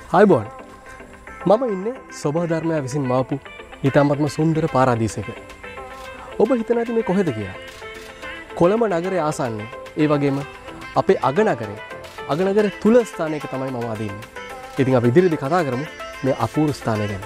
Hi Bon. මම ඉන්නේ සබහ ධර්මයා විසින් මාපු ඊටමත්ම සුන්දර පාරාදීසයක. ඔබ හිතන ඇති මේ කොහෙද කියලා? කොළඹ නගරයේ ආසන්නයේ ඒ වගේම අපේ අගනගරේ තුල ස්ථානයක තමයි මම අද ඉන්නේ. ඉතින් අපි ඉදිරියේදී කතා කරමු මේ අපූර්ව ස්ථානය ගැන.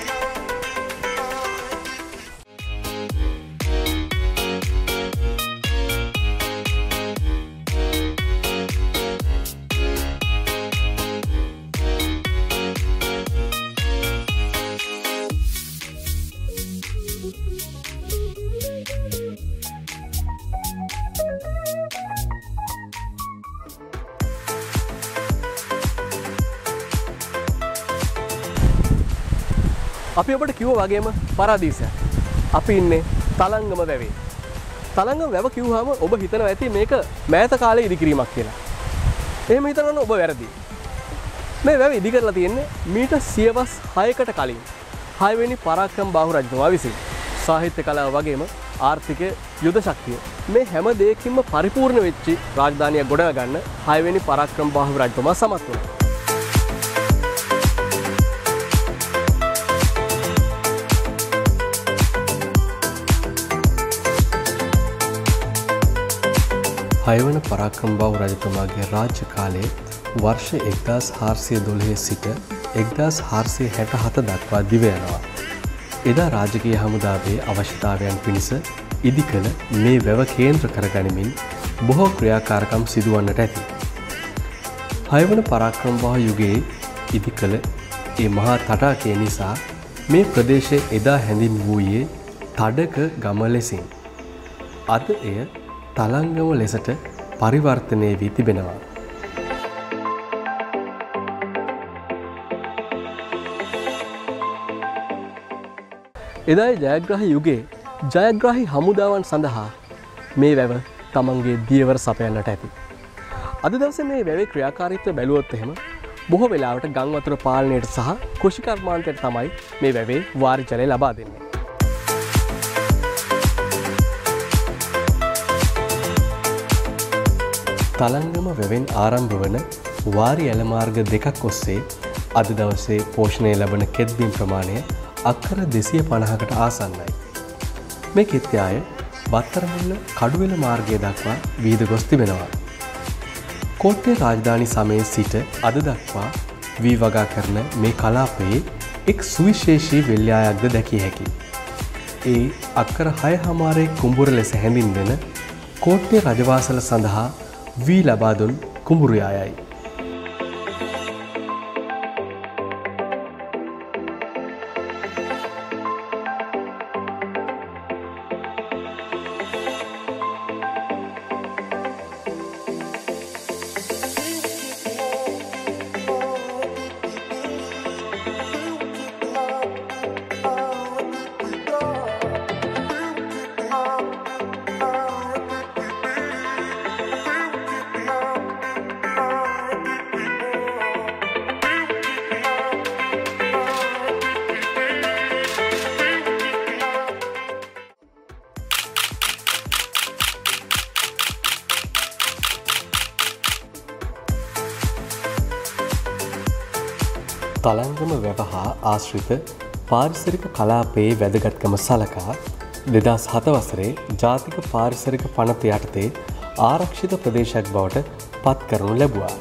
අපි ඔබට කිව්වා වගේම පරාදීසයක්. අපි ඉන්නේ තලංගම වැවේ. තලංගම වැව කිව්වහම ඔබ හිතනවා ඇති මේක මෑත කාලේ ඉදිකිරීමක් කියලා. එහෙම හිතනවනම් ඔබ වැරදි. මේ වැව ඉදි කරලා තියෙන්නේ මීට සියවස් 6කට කලින් 6 වෙනි පරාක්‍රම බාහු රජතුමා විසින්. සාහිත්‍ය කලාව වගේම ආර්ථික යුද ශක්තිය මේ හැම දෙයකින්ම පරිපූර්ණ වෙච්ච රාජධානියක් ගොඩනගා ගන්න 6 වෙනි පරාක්‍රම බාහු රජතුමා සමත් වුණා. හයවන පරාක්‍රම බාහු රජතුමාගේ රාජ්‍ය කාලයේ වර්ෂ 1412 සිට 1467 දක්වා දිව යනවා. එදා රාජකීය හමුදාවේ අවශ්‍යතාවයන් පිණිස ඉදි කළ මේ වැව කේන්ද්‍ර කරගනිමින් බොහෝ ක්‍රියාකාරකම් සිදුවන්නට ඇති. හයවන පරාක්‍රම බාහු යුගයේ ඉදි කළ ඒ මහා තටාකය නිසා මේ ප්‍රදේශය එදා හැඳින්වූයේ තඩක ගම ලෙසින්. අද එය තලංගම ලෙසට පරිවර්තනය වී තිබෙනවා. එදායි ජයග්‍රාහී යුගයේ ජයග්‍රාහී හමුදාවන් සඳහා මේ වැව තමන්ගේ දියවර සපයන්නට ඇති. අද දවසේ මේ වැවේ ක්‍රියාකාරීත්වය බැලුවොත් එහෙම බොහෝ වෙලාවට ගම් වතුර පාලනයට සහ කෘෂි කර්මාන්තයට තමයි මේ වැවේ වාරි ජලය ලබා දෙන්නේ. තලංගම වැවෙන් ආරම්භ වන වාරි ඇල මාර්ග දෙකක් ඔස්සේ අද දවසේ පෝෂණය ලැබෙන කෙත්බිම් ප්‍රමාණය අක්කර 250කට ආසන්නයි. මේ කෙත්යාය බත්තරමුල්ල කඩුවෙල මාර්ගය දක්වා විහිද ගොස් තිබෙනවා. කෝට්ටේ රාජධානි සමයේ සිට අද දක්වා වී වගා කරන මේ කලාපයේ එක් සුවිශේෂී වෙල්යායක්ද දැකිය හැකියි. ඒ අක්කර 6 කුඹුර ලෙස හැඳින්වෙන කෝට්ටේ රජවාසල සඳහා වී ලබා දුන් කුඹුරු යායයි. තලංගම වැව හා ආශ්‍රිත පාරිසරික කලාපයේ වැදගත්කම සලකා 2007 වසරේ ජාතික පාරිසරික පනත යටතේ ආරක්ෂිත ප්‍රදේශයක් බවට පත් කරනු ලැබුවා.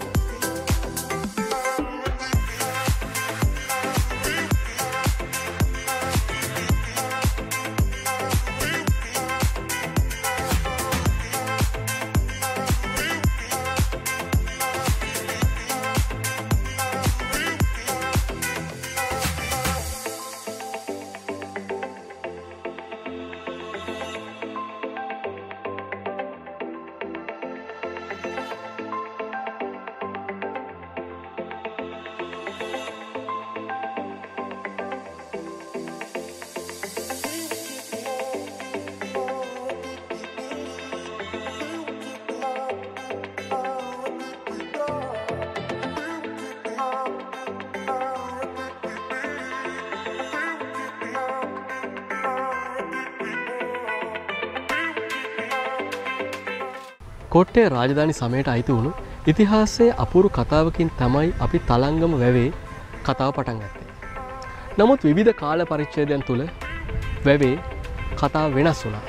කොට්ටේ රාජධානි සමයට අයිති වුණු ඉතිහාසයේ අපූර්ව කතාවකින් තමයි අපි තලංගම වැවේ කතාව පටන් ගත්තේ. නමුත් විවිධ කාල පරිච්ඡේදයන් තුළ වැවේ කතාව වෙනස් වුණා.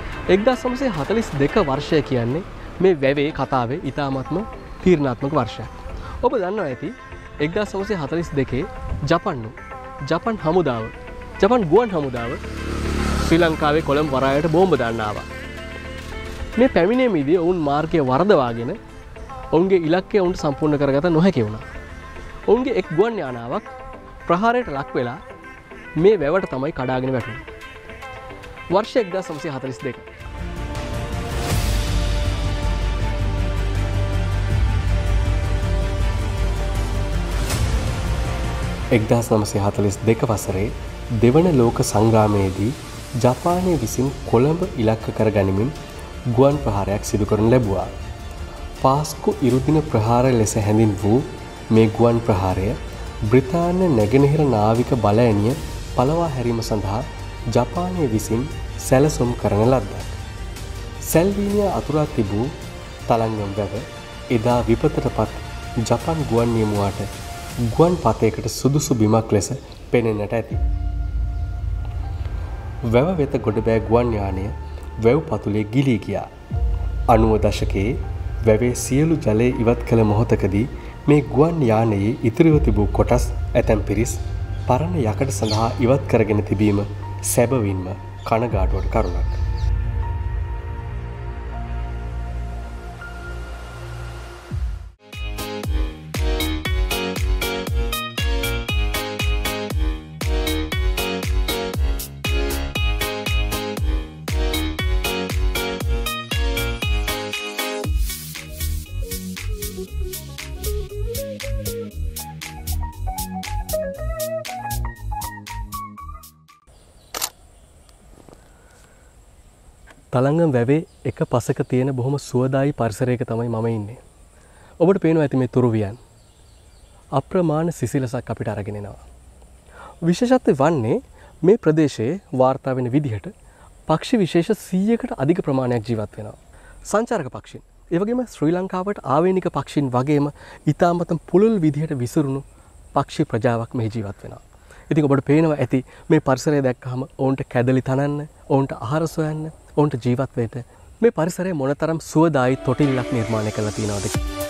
1942 වර්ෂය කියන්නේ මේ වැවේ කතාවේ ඉතාමත්ම තීරණාත්මක වර්ෂයක්. ඔබ දන්නවා ඇති 1942 ජපන් හමුදාව ජපන් ගුවන් හමුදාව ශ්‍රී ලංකාවේ කොළඹ වරායට බෝම්බ දාන්න ආවා. මේ පැමිණීමේදී ඔවුන් මාර්ගය වරදවාගෙන ඔවුන්ගේ ඉලක්කය ඔවුන්ට සම්පූර්ණ කරගත නොහැකි වුණා. ඔවුන්ගේ එක් ගුවන් යානාවක් ප්‍රහාරයට ලක් වෙලා මේ වැවට තමයි කඩාගෙන වැටුණේ. වර්ෂ 1942. එක්දහස් නමසය 42 වසරේ දෙවන ලෝක සංග්‍රාමයේදී ජපානය විසින් කොළඹ ඉලක්ක කර ගනිමින් ගුවන් ප්‍රහාරයක් සිදු කරනු ලැබුවා. පාස්කු ඉරුදින ප්‍රහාර ලෙස හැඳින් වූ මේ ගුවන් ප්‍රහාරය බ්‍රිතාන්‍ය නැගෙනහිර නාවික බලඇණිය පළවා හැරීම සඳහා ජපානය විසින් සැලසුම් කරන ලද්දක්. සැල්වීනිය අතුරා තිබූ තලංගම් වැව එදා විපතට පත් ජපන් ගුවන් නියමුවාට ගුවන් පතයකට සුදුසු බිමක් ලෙස පෙනෙන්නට ඇති. වැව වෙත ගොඩබෑ ගුවන් යානය වැව් පතුලේ ගිලී ගියා. 90 දශකයේ වැවේ සියලු ජලය ඉවත් කළ මොහොතකදී මේ ගුවන් යානයේ ඉතිරිව තිබූ කොටස් ඇතැම් පිරිස් පරණ යකඩ සඳහා ඉවත් කරගෙන තිබීම සැබවින්ම කනගාටුවට කරුණක්. තලංගම් වැවේ එක පසක තියෙන බොහොම සුවදායි පරිසරයක තමයි මම ඉන්නේ. ඔබට පේනවා ඇති මේ තුරුවියන්. අප්‍රමාණ සිසිලසක් අපිට අරගෙන එනවා. විශේෂත්වය වන්නේ මේ ප්‍රදේශයේ වාර්තා වෙන විදිහට පක්ෂි විශේෂ 100කට අධික ප්‍රමාණයක් ජීවත් වෙනවා. සංචාරක පක්ෂීන්. ඒ වගේම ශ්‍රී ලංකාවට ආවේනික පක්ෂීන් වගේම ඊටාමත් පුළුල් විදිහට විසිරුණු පක්ෂි ප්‍රජාවක් මෙහි ජීවත් වෙනවා. ඉතින් ඔබට පේනවා ඇති මේ පරිසරය දැක්කහම ඔවුන්ට කැදලි තනන්න, ඔවුන්ට ආහාර සොයන්න, ඔවුන්ට ජීවත් වෙන්න මේ පරිසරය මොනතරම් සුවදායි තොටිල්ලක් නිර්මාණය කරලා තියෙනවද?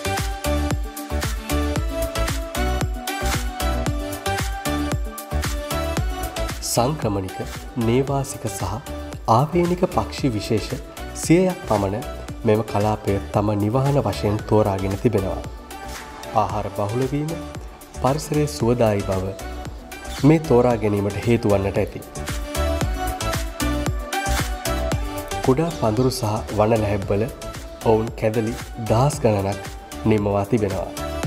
සංක්‍රමණික, නේවාසික සහ ආවේනික පක්ෂි විශේෂ 100ක් පමණ මෙම කලාපය තම නිවහන වශයෙන් තෝරාගෙන තිබෙනවා. ආහාර බහුල වීම, පරිසරයේ සුවදායි බව මේ තෝරා ගැනීමට හේතු වන්නට ඇති. කුඩා පඳුරු සහ වන ලැහැබ්වල ඔවුන් කැදලි දහස් ගණනක් නිමවා තිබෙනවා.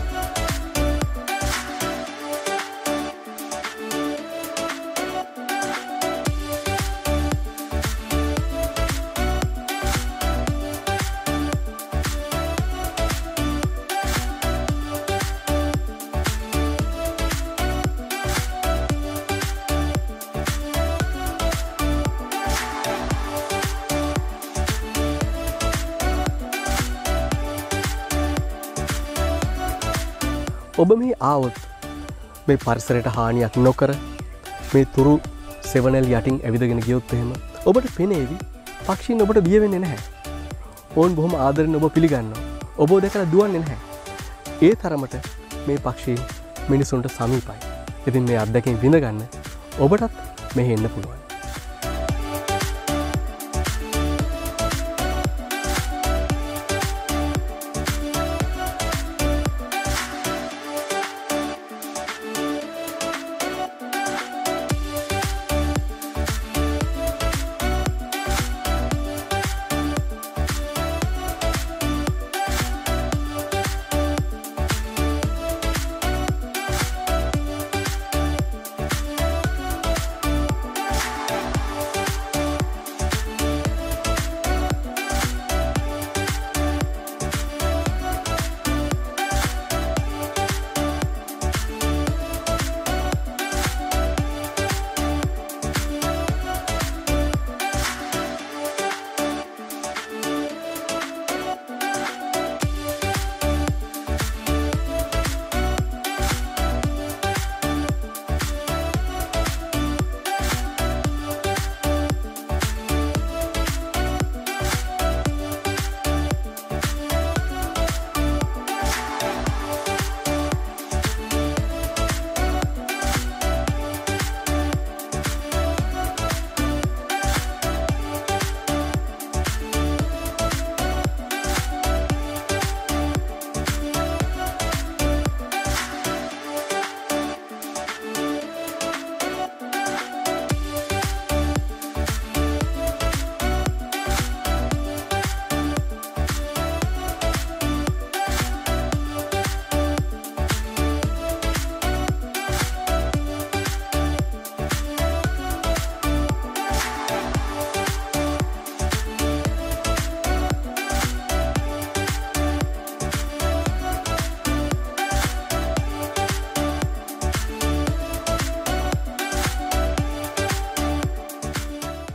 ඔබ මේ ආවොත් මේ පරිසරයට හානියක් නොකර මේ තුරු සෙවනල් යටින් ඇවිදගෙන ගියොත් එහෙම ඔබට පෙනේවි පක්ෂීන් ඔබට බිය වෙන්නේ නැහැ. ඔවුන් බොහොම ආදරෙන් ඔබ පිළිගන්නවා. ඔබ දැකලා දුවන්නේ නැහැ. ඒ තරමට මේ පක්ෂීන් මිනිසුන්ට සමීපයි. ඉතින් මේ අත්දැකීම් විඳ ගන්න ඔබටත් මෙහෙ එන්න පුළුවන්.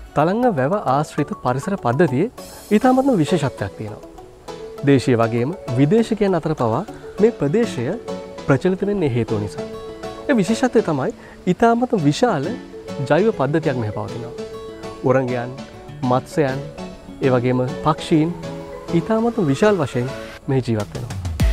තලංග වැව ආශ්‍රිත පරිසර පද්ධතියේ ඉතාමත්ම විශේෂත්වයක් තියෙනවා. දේශීය වගේම විදේශිකයන් අතර පවා මේ ප්‍රදේශය ප්‍රචලිත වෙන්නේ හේතුව නිසා. ඒ විශේෂත්වය තමයි ඉතාමත්ම විශාල ජෛව පද්ධතියක් මෙහි පවතිනවා. උරංගයන්, මත්ස්‍යයන්, ඒ වගේම පක්ෂීන් ඉතාමත්ම විශාල වශයෙන් මෙහි ජීවත් වෙනවා.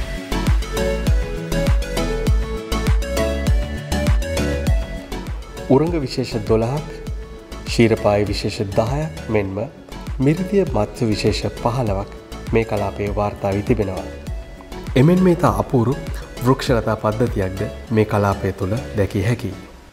උරංග විශේෂ 12ක්, ශීරපාය විශේෂ 10ක් මෙන්ම මිරිදිය මත්ස්‍ය විශේෂ 15ක් මේ කලාපයේ වාර්තා වී තිබෙනවා. එමෙන් මේ තා අපූරු වෘක්ෂලතා පද්ධතියක්ද මේ කලාපය තුළ දැකිය හැකියි.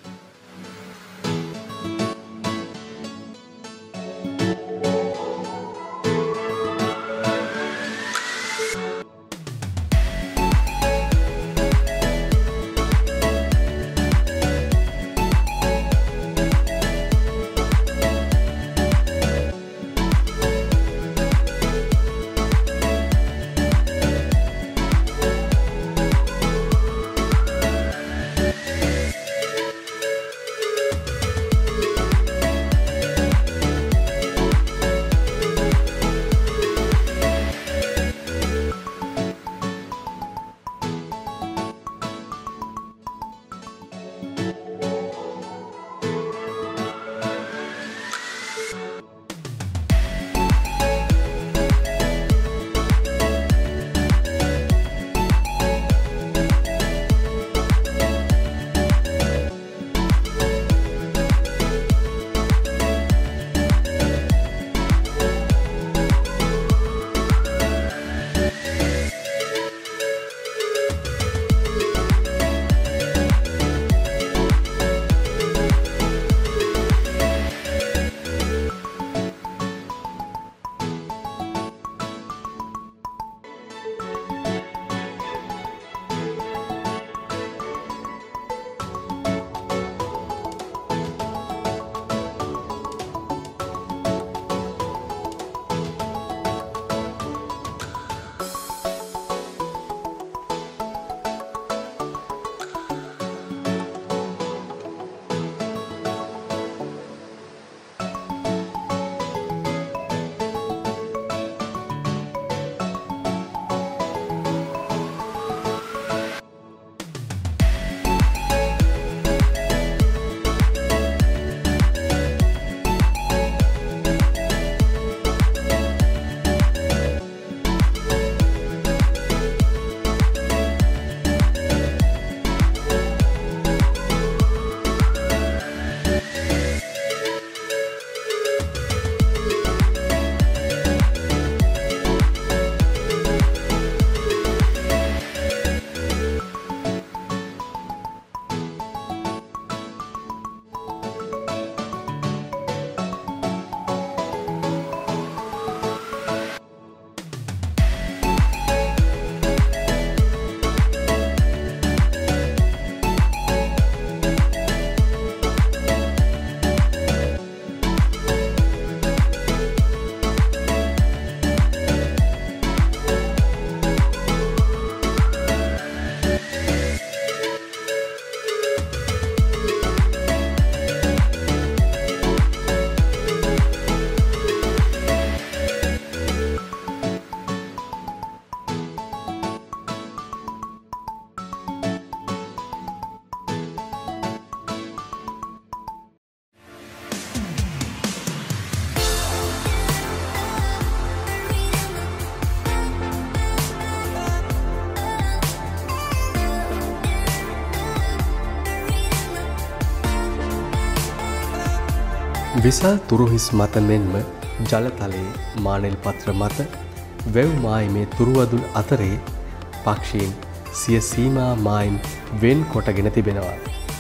විසල් තුරුහිස් මත මෙන්ම ජලතලයේ මානෙල් පත්‍ර මත වැව් මායිමේ තුරුවදුන් අතරේ පක්ෂීන් සිය සීමා මායිම් වෙන් කොටගෙන තිබෙනවා.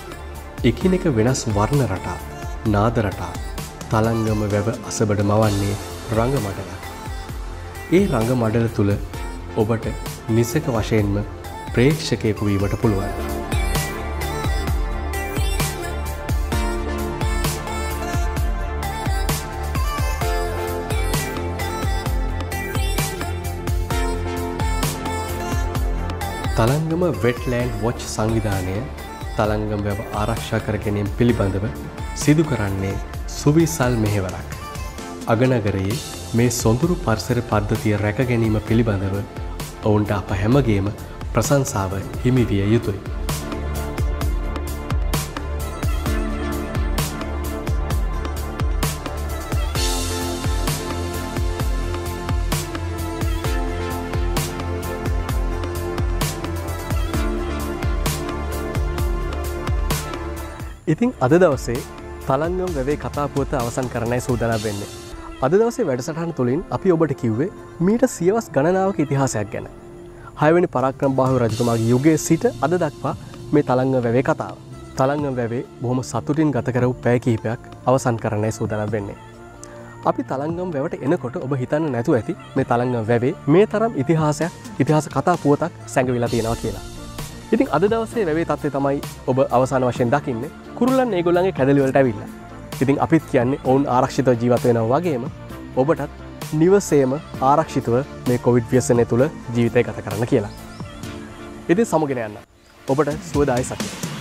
එකිනෙක වෙනස් වර්ණ රටා, නාද රටා තලංගම වැව අසබඩ මවන්නේ රංග මඩලක්. ඒ රංග මඩල තුල ඔබට නිසක වශයෙන්ම ප්‍රේක්ෂකයෙකු වීමට පුළුවන්. තලංගම වෙට්ලෑන්ඩ් වොච් සංවිධානය තලංගම වැව ආරක්ෂා කර ගැනීම පිළිබඳව සිදු කරන්නේ සුවිසල් මෙහෙවරක්. අගනගරයේ මේ සොඳුරු පරිසර පද්ධතිය රැක ගැනීම පිළිබඳව ඔවුන්ට අප හැමගේම ප්‍රශංසාව හිමි විය යුතුයි. ඉතින් අද දවසේ තලංගම වැවේ කතා පුවත අවසන් කරන්නයි සූදානම් වෙන්නේ. අද දවසේ වැඩසටහන තුළින් අපි ඔබට කිව්වේ මීට සියවස් ගණනාවක ඉතිහාසයක් ගැන. 6 වෙනි පරාක්‍රමබාහු රජතුමාගේ යුගයේ සිට අද දක්වා මේ තලංගම වැවේ කතාව. තලංගම වැවේ බොහොම සතුටින් ගත කරපු පැය කිහිපයක් අවසන් කරන්නයි සූදානම් වෙන්නේ. අපි තලංගම වැවට එනකොට ඔබ හිතන්න නැතුව ඇති මේ තලංගම වැවේ මේ තරම් ඉතිහාස කතා පුවතක් සැඟවිලා තියෙනවා කියලා. ඉතින් අද දවසේ වැවේ තත්ත්වය තමයි ඔබ අවසාන වශයෙන් දකින්නේ. කුරුල්ලන් ඒගොල්ලන්ගේ කැදලි වලට ඇවිල්ලා. ඉතින් අපිත් කියන්නේ ඔවුන් ආරක්ෂිතව ජීවත් වෙනවා වගේම ඔබටත් නිවසේම ආරක්ෂිතව මේ කොවිඩ් ව්‍යසනය තුල ජීවිතය ගත කරන්න කියලා. ඉතින් සමුගෙන යන්න. ඔබට සුවදායි සතියක්.